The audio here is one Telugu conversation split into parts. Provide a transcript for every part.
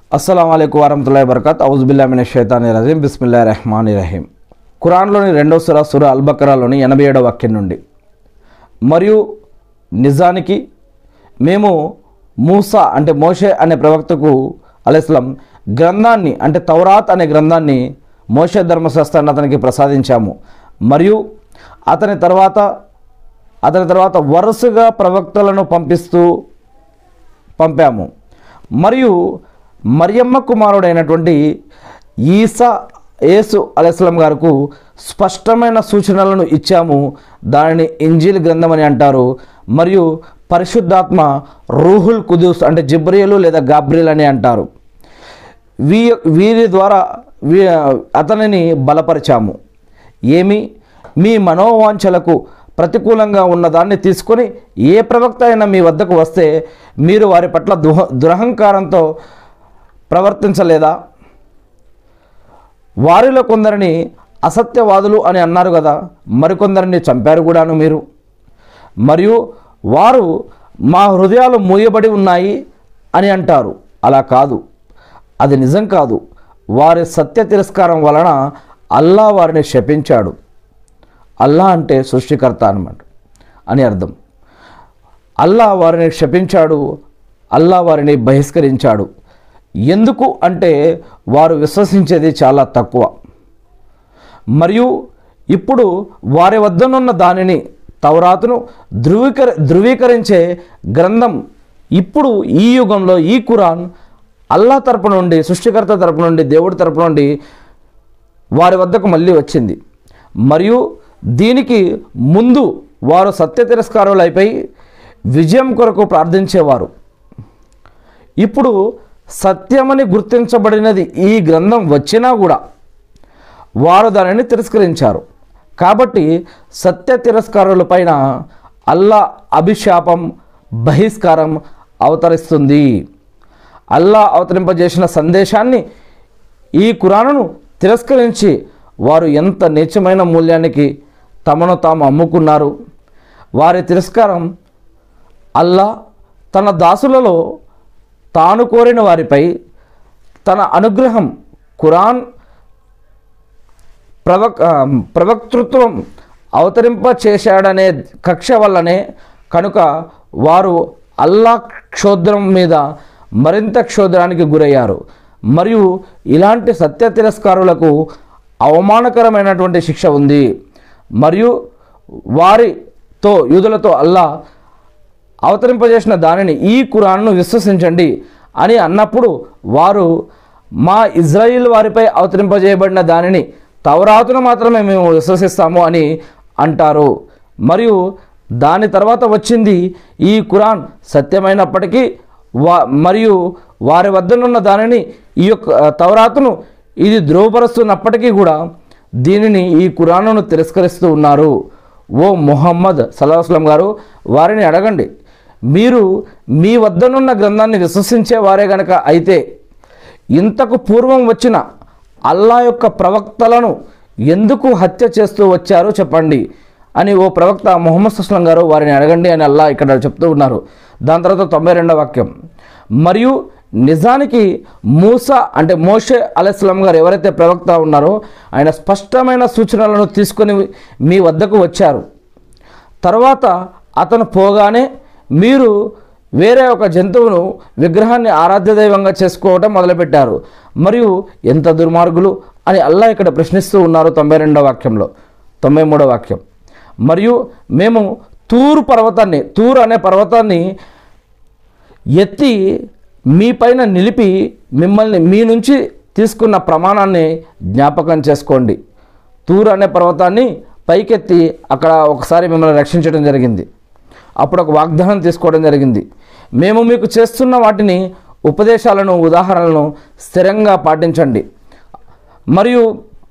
అస్సలాము అలైకుం వరహ్మతుల్లాహి వబరకాతుహు ఔజుబిల్లాహి మినష్ షైతానిర్ రజీం బిస్మిల్లాహిర్ రహ్మానిర్ రహీం. ఖురాన్లోని 2వ సూరా అల్ బకరాలోని 87వ వాక్యం నుండి, మరియు నిజానికి మేము మూసా అంటే మోషే అనే ప్రవక్తకు అలైహిస్సలాం గ్రంథాన్ని అంటే తౌరాత్ అనే గ్రంథాన్ని మోషే ధర్మశాస్త్రాన్ని అతనికి ప్రసాదించాము. మరియు అతని తర్వాత వరుసగా ప్రవక్తలను పంపాము. మరియు మరియమ్మ కుమారుడైనటువంటి యేసు అలైహిస్సలాం గారికి స్పష్టమైన సూచనలను ఇచ్చాము. దానిని ఇంజీల్ గ్రంథం అని అంటారు. మరియు పరిశుద్ధాత్మ రూహుల్ కుదూస్ అంటే జిబ్రీలు లేదా గాబ్రియల్ అని అంటారు. వీరి ద్వారా అతనిని బలపరిచాము. మీ మనోవాంఛలకు ప్రతికూలంగా ఉన్నదాన్ని తీసుకొని ఏ ప్రవక్త అయినా మీ వద్దకు వస్తే మీరు వారి పట్ల దురహంకారంతో ప్రవర్తించలేదా? వారిలో కొందరిని అసత్యవాదులు అని అన్నారు కదా, మరికొందరిని చంపారు కూడాను మీరు. మరియు వారు మా హృదయాలు మూయబడి ఉన్నాయి అని అంటారు. అలా కాదు, అది నిజం కాదు. వారి సత్య తిరస్కారం వలన అల్లా వారిని శపించాడు. అల్లా అంటే సృష్టికర్త అన్నమాట అని అర్థం. అల్లా వారిని శపించాడు, అల్లా వారిని బహిష్కరించాడు. ఎందుకు అంటే వారు విశ్వసించేది చాలా తక్కువ. మరియు ఇప్పుడు వారి వద్దనున్న దానిని తౌరాతును ధృవీకరించే గ్రంథం ఇప్పుడు ఈ యుగంలో ఈ ఖురాన్ అల్లా తరపు నుండి, సృష్టికర్త తరపు నుండి, దేవుడి తరపు నుండి వారి వద్దకు మళ్ళీ వచ్చింది. మరియు దీనికి ముందు వారు సత్య తిరస్కారులైపై విజయం కొరకు ప్రార్థించేవారు. ఇప్పుడు సత్యమని గుర్తించబడినది ఈ గ్రంథం వచ్చినా కూడా వారు దానిని తిరస్కరించారు. కాబట్టి సత్య తిరస్కారులపైన అల్లా అభిశాపం, బహిష్కారం అవతరిస్తుంది. అల్లా అవతరింపజేసిన సందేశాన్ని ఈ ఖురానును తిరస్కరించి వారు ఎంత నీచమైన మూల్యానికి తమను తాము అమ్ముకున్నారు. వారి తిరస్కారం అల్లా తన దాసులలో తాను కోరిన వారిపై తన అనుగ్రహం ఖురాన్ ప్రవక్తృత్వం అవతరింప చేశాడనే కక్ష వల్లనే. కనుక వారు అల్లా క్షోద్రం మీద మరింత క్షోద్రానికి గురయ్యారు. మరియు ఇలాంటి సత్య తిరస్కారులకు అవమానకరమైనటువంటి శిక్ష ఉంది. మరియు వారితో యూదులతో అల్లా అవతరింపజేసిన దానిని ఈ ఖురాన్ను విశ్వసించండి అని అన్నప్పుడు వారు మా ఇజ్రాయిల్ వారిపై అవతరింపజేయబడిన దానిని తౌరాతును మాత్రమే మేము విశ్వసిస్తాము అని అంటారు. మరియు దాని తర్వాత వచ్చింది ఈ ఖురాన్ సత్యమైనప్పటికీ మరియు వారి వద్దనున్న దానిని ఈ యొక్క తౌరాతును ఇది ధృవపరుస్తున్నప్పటికీ కూడా దీనిని ఈ ఖురానును తిరస్కరిస్తూ ఉన్నారు. ఓ ముహమ్మద్ సల్లల్లాహు అలైహి వసల్లం గారు వారిని అడగండి, మీరు మీ వద్దనున్న గ్రంథాన్ని విశ్వసించే వారే గనక అయితే ఇంతకు పూర్వం వచ్చిన అల్లా యొక్క ప్రవక్తలను ఎందుకు హత్య చేస్తూ వచ్చారో చెప్పండి అని ఓ ప్రవక్త ముహమ్మద్ సల్లల్లాహు అలైహి వసల్లం గారు వారిని అడగండి అని అల్లా ఇక్కడ చెప్తూ ఉన్నారు. దాని తర్వాత 92వ వాక్యం, మరియు నిజానికి మూసా అంటే మోషే అలైహిస్సలాం గారు ఎవరైతే ప్రవక్త ఉన్నారో ఆయన స్పష్టమైన సూచనలను తీసుకొని మీ వద్దకు వచ్చారు. తర్వాత అతను పోగానే మీరు వేరే ఒక జంతువును విగ్రహాన్ని ఆరాధ్య దైవంగా చేసుకోవటం మొదలుపెట్టారు. మరియు ఎంత దుర్మార్గులు అని అల్లా ఇక్కడ ప్రశ్నిస్తూ ఉన్నారు 92వ వాక్యంలో. 93వ వాక్యం, మరియు మేము తూర్ అనే పర్వతాన్ని ఎత్తి మీ పైన నిలిపి మిమ్మల్ని మీ నుంచి తీసుకున్న ప్రమాణాన్ని జ్ఞాపకం చేసుకోండి. తూర్ అనే పర్వతాన్ని పైకెత్తి అక్కడ ఒకసారి మిమ్మల్ని రక్షించడం జరిగింది. అప్పుడు ఒక వాగ్దానం తీసుకోవడం జరిగింది. మేము మీకు చేస్తున్న వాటిని ఉపదేశాలను, ఉదాహరణలను స్థిరంగా పాటించండి మరియు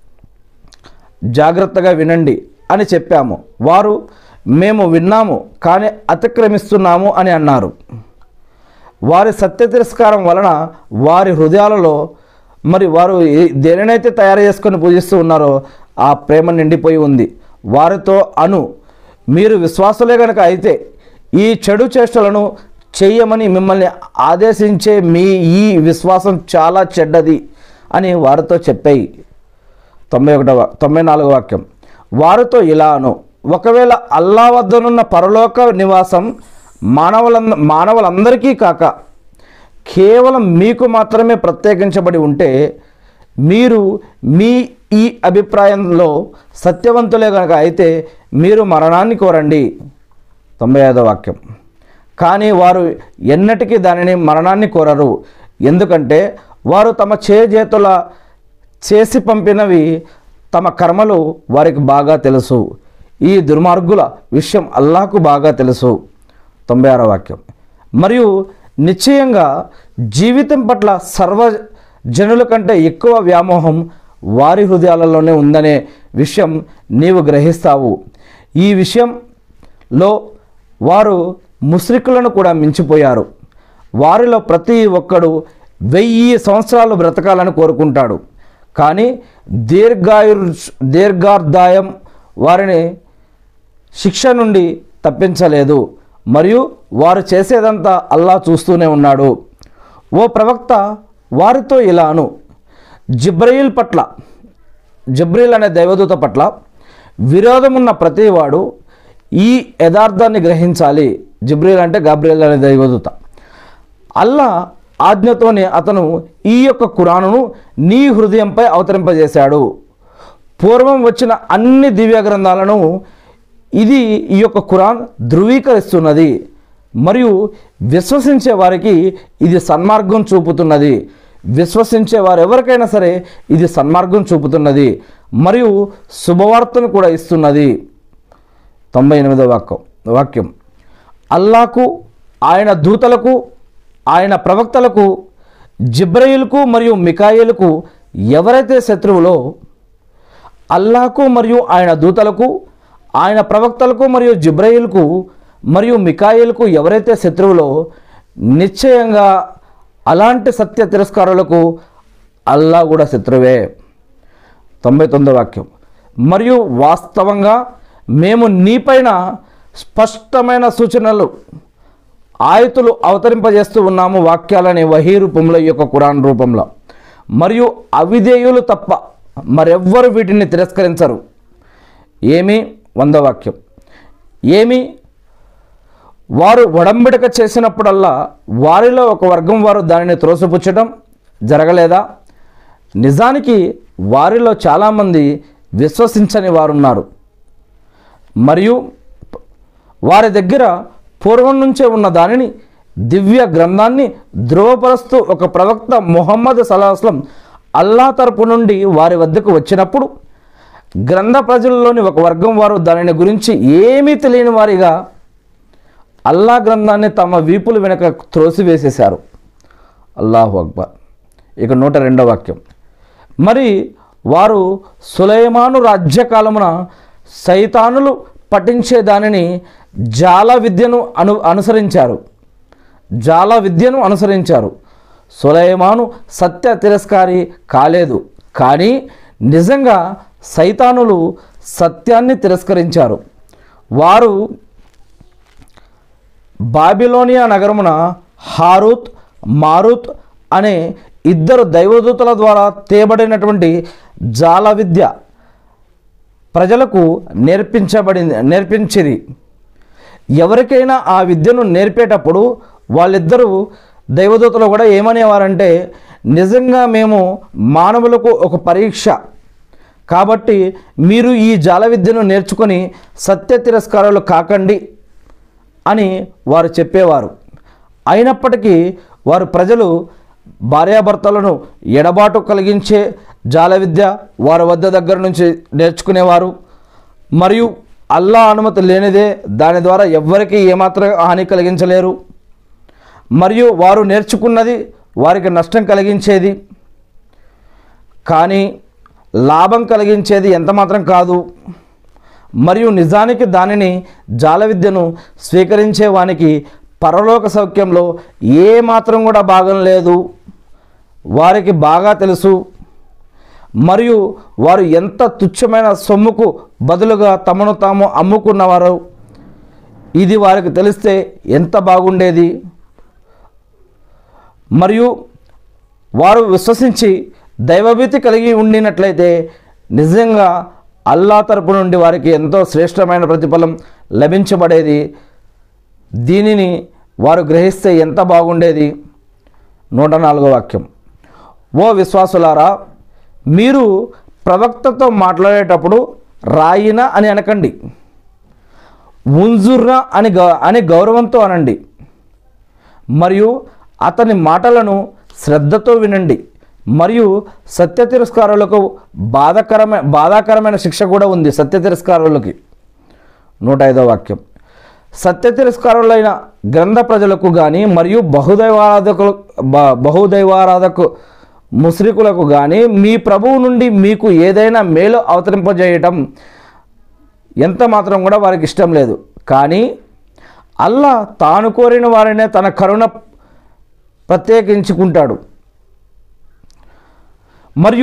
జాగ్రత్తగా వినండి అని చెప్పాము. వారు మేము విన్నాము కానీ అతిక్రమిస్తున్నాము అని అన్నారు. వారి సత్య తిరస్కారం వలన వారి హృదయాలలో మరి వారు దేనినైతే తయారు చేసుకొని పూజిస్తూ ఉన్నారో ఆ ప్రేమ నిండిపోయి ఉంది. వారితో మీరు విశ్వాసులే కనుక అయితే ఈ చెడు చేష్టలను చేయమని మిమ్మల్ని ఆదేశించే మీ ఈ విశ్వాసం చాలా చెడ్డది అని వారితో చెప్పాయి. 94వ వాక్యం. వారితో ఇలాను, ఒకవేళ అల్లా వద్దనున్న పరలోక నివాసం మానవులందరికీ కాక కేవలం మీకు మాత్రమే ప్రత్యేకించబడి ఉంటే, మీరు మీ ఈ అభిప్రాయంలో సత్యవంతులే కనుక అయితే మీరు మరణాన్ని కోరండి. 95వ వాక్యం. కానీ వారు ఎన్నటికీ దానిని మరణాన్ని కోరరు, ఎందుకంటే వారు తమ చేతుల చేసి పంపినవి తమ కర్మలు వారికి బాగా తెలుసు. ఈ దుర్మార్గుల విషయం అల్లాహకు బాగా తెలుసు. 96వ వాక్యం. మరియు నిశ్చయంగా జీవితం పట్ల సర్వజనుల కంటే ఎక్కువ వ్యామోహం వారి హృదయాలలోనే ఉందనే విషయం నీవు గ్రహిస్తావు. ఈ విషయంలో వారు ముష్రికులను కూడా మించిపోయారు. వారిలో ప్రతి ఒక్కడు 1000 సంవత్సరాలు బ్రతకాలని కోరుకుంటాడు, కానీ దీర్ఘార్దాయం వారిని శిక్ష నుండి తప్పించలేదు. మరియు వారు చేసేదంతా అల్లా చూస్తూనే ఉన్నాడు. ఓ ప్రవక్త, వారితో ఇలాను, జిబ్రీల్ అనే దైవదూత పట్ల విరోధమున్న ప్రతివాడు ఈ యథార్థాన్ని గ్రహించాలి. జిబ్రీల్ అంటే గాబ్రియల్ అనే దైవదూత. అల్లా ఆజ్ఞతోనే అతను ఈ యొక్క ఖురానును నీ హృదయంపై అవతరింపజేశాడు. పూర్వం వచ్చిన అన్ని దివ్య గ్రంథాలను ఈ యొక్క ఖురాన్ ధృవీకరిస్తున్నది మరియు విశ్వసించే వారికి ఇది సన్మార్గం చూపుతున్నది. విశ్వసించే వారు ఎవరికైనా సరే ఇది సన్మార్గం చూపుతున్నది మరియు శుభవార్తను కూడా ఇస్తున్నది. 98వ వాక్యం. అల్లాకు, ఆయన దూతలకు, ఆయన ప్రవక్తలకు, జిబ్రయిల్కు మరియు మికాయేలుకు ఎవరైతే శత్రువులో, అల్లాకు మరియు ఆయన దూతలకు, ఆయన ప్రవక్తలకు మరియు జిబ్రయిల్కు మరియు మికాయేలుకు ఎవరైతే శత్రువులో, నిశ్చయంగా అలాంటి సత్య తిరస్కారులకు అల్లా కూడా శత్రువే. 99వ వాక్యం. మరియు వాస్తవంగా మేము నీపైన స్పష్టమైన సూచనలు ఆయతులు అవతరింపజేస్తూ ఉన్నాము, వాక్యాలని వహీ రూపంలో, ఈ యొక్క ఖురాన్ రూపంలో. మరియు అవిధేయులు తప్ప మరెవ్వరు వీటిని తిరస్కరించరు. 100వ వాక్యం. వారు ఒడంబడిక చేసినప్పుడల్లా వారిలో ఒక వర్గం వారు దానిని త్రోసిపుచ్చడం జరగలేదా? నిజానికి వారిలో చాలామంది విశ్వసించని వారున్నారు. మరియు వారి దగ్గర పూర్వం నుంచే ఉన్న దానిని, దివ్య గ్రంథాన్ని ధృవపరుస్తూ ఒక ప్రవక్త ముహమ్మద్ సల్లల్లాహు అలైహి వసల్లం అల్లా తరపు నుండి వారి వద్దకు వచ్చినప్పుడు, గ్రంథ ప్రజల్లోని ఒక వర్గం వారు దానిని గురించి ఏమీ తెలియని వారిగా అల్లా గ్రంథాన్ని తమ వీపుల వెనుక త్రోసివేసేశారు. అల్లాహు అక్బర్. ఇక 102వ వాక్యం. మరి వారు సులైమాను రాజ్యకాలమున సైతానులు పఠించే దానిని జాల విద్యను అనుసరించారు. సులైమాను సత్య తిరస్కారి కాలేదు, కానీ నిజంగా సైతానులు సత్యాన్ని తిరస్కరించారు. వారు బాబిలోనియా నగరమున హారూత్, మారూత్ అనే 2 దైవదూతల ద్వారా తేబడినటువంటి జాల విద్య ప్రజలకు నేర్పించిరి. ఎవరికైనా ఆ విద్యను నేర్పేటప్పుడు వాళ్ళిద్దరూ దైవదూతలు కూడా ఏమనేవారంటే, నిజంగా మేము మానవులకు ఒక పరీక్ష కాబట్టి మీరు ఈ జాల విద్యను నేర్చుకొని సత్య తిరస్కారాలు కాకండి అని వారు చెప్పేవారు. అయినప్పటికీ వారు ప్రజలు భార్యాభర్తలను ఎడబాటు కలిగించే జాల విద్య వారి దగ్గర నుంచి నేర్చుకునేవారు. మరియు అల్లా అనుమతి లేనిదే దాని ద్వారా ఎవ్వరికీ ఏమాత్రం హాని కలిగించలేరు. మరియు వారు నేర్చుకున్నది వారికి నష్టం కలిగించేది, కానీ లాభం కలిగించేది ఎంత మాత్రం కాదు. మరియు నిజానికి దానిని జాల విద్యను స్వీకరించే వానికి పరలోక సౌఖ్యంలో ఏ మాత్రం కూడా భాగం లేదు, వారికి బాగా తెలుసు. మరియు వారు ఎంత తుచ్చమైన సొమ్ముకు బదులుగా తమను తాము అమ్ముకున్నవారు, ఇది వారికి తెలిస్తే ఎంత బాగుండేది. మరియు వారు విశ్వసించి దైవభీతి కలిగి ఉండినట్లయితే నిజంగా అల్లా తరపు నుండి వారికి ఎంతో శ్రేష్టమైన ప్రతిఫలం లభించబడేది. దీనిని వారు గ్రహిస్తే ఎంత బాగుండేది. 104వ వాక్యం, ఓ విశ్వాసులారా, మీరు ప్రవక్తతో మాట్లాడేటప్పుడు రాయినా అని అనకండి, ఉంజుర్రా అని గౌరవంతో అనండి, మరియు అతని మాటలను శ్రద్ధతో వినండి. మరియు సత్య తిరస్కారులకు బాధాకరమైన శిక్ష కూడా ఉంది. సత్య తిరస్కారులకి. 105వ వాక్యం, సత్య తిరస్కారులైన గ్రంథ ప్రజలకు కానీ మరియు బహుదైవారాధకు ముస్రికులకు కానీ మీ ప్రభువు నుండి మీకు ఏదైనా మేలు అవతరింపజేయటం ఎంత మాత్రం కూడా వారికి ఇష్టం లేదు. కానీ అల్లా తాను కోరిన వారినే తన కరుణ ప్రత్యేకించుకుంటాడు. మరియు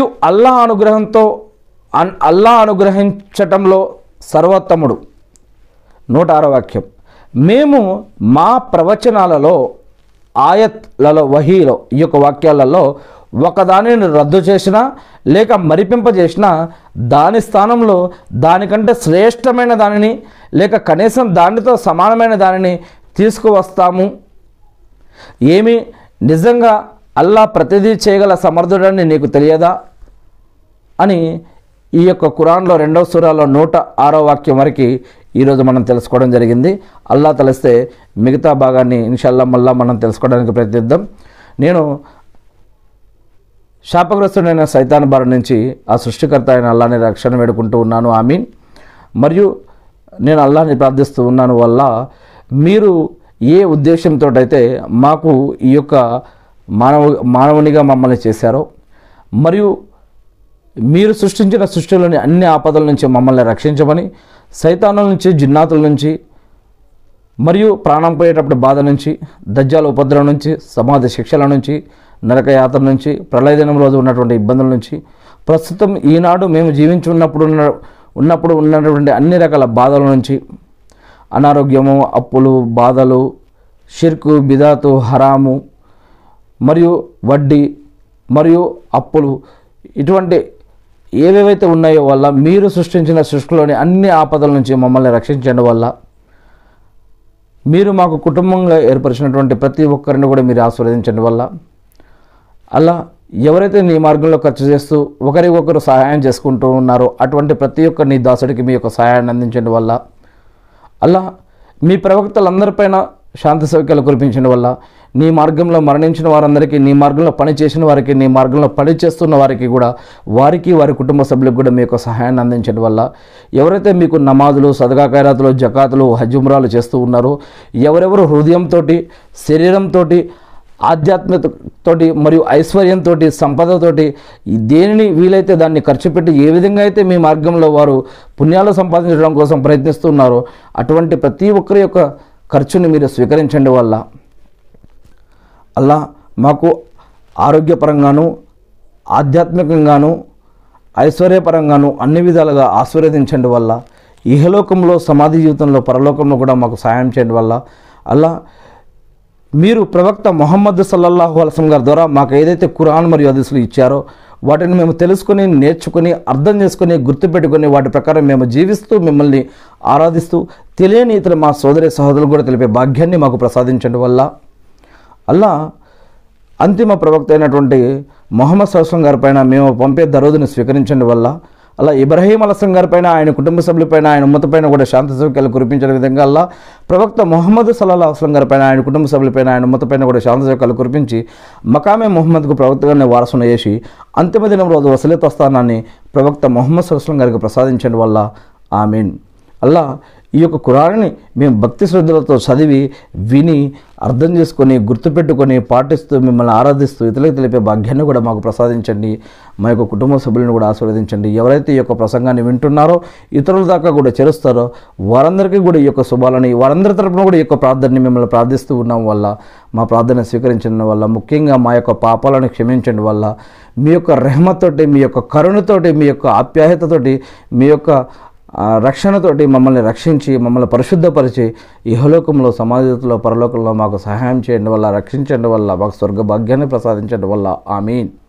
అల్లా అనుగ్రహించటంలో సర్వోత్తముడు. 106వ వాక్యం, మేము మా ప్రవచనాలలో, ఆయత్లలో, వహీలో, ఈ యొక్క వాక్యాలలో ఒకదానిని రద్దు చేసినా లేక మరిపింపజేసినా దాని స్థానంలో దానికంటే శ్రేష్టమైన దానిని లేక కనీసం దానితో సమానమైన దానిని తీసుకువస్తాము. ఏమి నిజంగా అల్లా ప్రతిదీ చేయగల సమర్థుడని నీకు తెలియదా అని ఈ యొక్క ఖురాన్లో 2వ సూరాలో 106వ వాక్యం వరకు ఈరోజు మనం తెలుసుకోవడం జరిగింది. అల్లా తలిస్తే మిగతా భాగాన్ని ఇన్షాల్లా మళ్ళా మనం తెలుసుకోవడానికి ప్రయత్నిద్దాం. నేను శాపగ్రస్తుడైన సైతాన్ బారి నుంచి ఆ సృష్టికర్త అయిన అల్లాని రక్షణ వేడుకుంటూ ఉన్నాను. ఆమీన్. మరియు నేను అల్లాని ప్రార్థిస్తూ ఉన్నాను వల్ల మీరు ఏ ఉద్దేశంతో అయితే మాకు ఈ యొక్క మానవునిగా మమ్మల్ని చేశారో, మరియు మీరు సృష్టించిన సృష్టిలోని అన్ని ఆపదల నుంచి మమ్మల్ని రక్షించమని, సైతానుల నుంచి, జిన్నాతుల నుంచి, మరియు ప్రాణం పోయేటప్పుడు బాధ నుంచి, దజ్జాల ఉపద్రవం నుంచి, సమాధి శిక్షల నుంచి, నరక యాత్ర నుంచి, ప్రళయ దినం రోజు ఉన్నటువంటి ఇబ్బందుల నుంచి, ప్రస్తుతం ఈనాడు మేము జీవించి ఉన్నప్పుడు ఉన్నటువంటి అన్ని రకాల బాధల నుంచి, అనారోగ్యము, అప్పులు, బాధలు, షిర్కు, బిదాతు, హరాము, మరియు వడ్డీ, మరియు అప్పులు, ఇటువంటి ఏవేవైతే ఉన్నాయో వల్ల మీరు సృష్టించిన సృష్టిలోని అన్ని ఆపదల నుంచి మమ్మల్ని రక్షించడం వల్ల, మీరు మాకు కుటుంబంగా ఏర్పరిచినటువంటి ప్రతి ఒక్కరిని కూడా మీరు ఆశీర్వదించడం వల్ల, అలా ఎవరైతే నీ మార్గంలో ఖర్చు చేస్తూ ఒకరికొకరు సహాయం చేసుకుంటూ ఉన్నారో అటువంటి ప్రతి ఒక్క నీ దాసుడికి మీ యొక్క సహాయాన్ని అందించడం వల్ల, అలా మీ ప్రవక్తలందరిపైన శాంతి సౌఖ్యాలు కురిపించడం వల్ల, నీ మార్గంలో మరణించిన వారందరికీ, నీ మార్గంలో పని చేసిన వారికి, నీ మార్గంలో పని చేస్తున్న వారికి కూడా, వారికి వారి కుటుంబ సభ్యులకు కూడా మీ యొక్క సహాయాన్ని అందించడం వల్ల, ఎవరైతే మీకు నమాజులు, సదకా ఖైరాతులు, జకాతులు, హజ్ ఉమ్రాలు చేస్తూ ఉన్నారో, ఎవరెవరు హృదయంతో, శరీరంతో, ఆధ్యాత్మికతోటి మరియు ఐశ్వర్యంతో, సంపదతోటి దేనిని వీలైతే దాన్ని ఖర్చు పెట్టి ఏ విధంగా అయితే మీ మార్గంలో వారు పుణ్యాలు సంపాదించడం కోసం ప్రయత్నిస్తున్నారో అటువంటి ప్రతి ఒక్కరి యొక్క ఖర్చుని మీరు స్వీకరించండి వల్ల అల్లా మాకు ఆరోగ్యపరంగాను, ఆధ్యాత్మికంగాను, ఐశ్వర్యపరంగాను అన్ని విధాలుగా ఆశీర్వదించండి వల్ల, ఇహలోకంలో, సమాధి జీవితంలో, పరలోకంలో కూడా మాకు సహాయం చేయండి వల్ల, అల్లా మీరు ప్రవక్త ముహమ్మద్ సల్లల్లాహు అలైహి వసల్లం గారి ద్వారా మాకు ఏదైతే ఖురాన్ మరియు హదీసులు ఇచ్చారో వాటిని మేము తెలుసుకొని, నేర్చుకొని, అర్థం చేసుకొని, గుర్తుపెట్టుకొని వాటి ప్రకారం మేము జీవిస్తూ మిమ్మల్ని ఆరాధిస్తూ తెలియని ఇతర మా సోదరి సహోదరులు కూడా తెలిపే భాగ్యాన్ని మాకు ప్రసాదించడం వల్ల, అల్లా అంతిమ ప్రవక్త అయినటువంటి ముహమ్మద్ సల్లల్లాహు అలైహి వసల్లం గారి పైన మేము పంపే దరూదుని స్వీకరించండి వల్ల, అలా ఇబ్రాహీం అలైహిస్సలాం గారి పైన, ఆయన కుటుంబ సభ్యులపైన, ఆయన ఉమ్మతపైన కూడా శాంతి సౌఖ్యాలు కురిపించిన విధంగా అల్లా ప్రవక్త ముహమ్మద్ సల్లల్లాహు అలైహి వసల్లం గారి పైన, ఆయన కుటుంబ సభ్యులపైన, ఆయన ఉమ్మతపైన కూడా శాంతి సౌఖ్యాలు కురిపించి మకామే ముహమ్మద్కు ప్రవక్తగానే వారసున చేసి అంతిమ దినం రోజు వసీలత్ స్థానాన్ని ప్రవక్త ముహమ్మద్ సల్లల్లాహు అలైహి వసల్లం గారికి ప్రసాదించండి వల్ల ఆమీన్. అల్లా ఈ యొక్క ఖురాన్ని మేము భక్తి శ్రద్ధలతో చదివి, విని, అర్థం చేసుకొని, గుర్తుపెట్టుకొని, పాటిస్తూ మిమ్మల్ని ఆరాధిస్తూ ఇతరులకు తెలిపే భాగ్యాన్ని కూడా మాకు ప్రసాదించండి. మా యొక్క కుటుంబ సభ్యులను కూడా ఆశీర్వదించండి. ఎవరైతే ఈ యొక్క ప్రసంగాన్ని వింటున్నారో, ఇతరుల దాకా కూడా చేరుస్తారో వారందరికీ కూడా ఈ యొక్క శుభాలని, వారందరి తరపున కూడా ఈ యొక్క ప్రార్థనని మిమ్మల్ని ప్రార్థిస్తూ ఉన్నాం వల్ల, మా ప్రార్థన స్వీకరించడం వల్ల, ముఖ్యంగా మా యొక్క పాపాలను క్షమించడం వల్ల, మీ యొక్క రెహమత్ తోటి, మీ యొక్క కరుణతోటి, మీ యొక్క ఆప్యాయతతోటి, మీ యొక్క రక్షణతోటి మమ్మల్ని రక్షించి మమ్మల్ని పరిశుద్ధపరిచి ఇహలోకంలో సమాజంలో పరలోకంలో మాకు సహాయం చేయడం వల్ల, రక్షించడం వల్ల, మాకు స్వర్గ భాగ్యాన్ని ప్రసాదించడం వల్ల. ఆమీన్.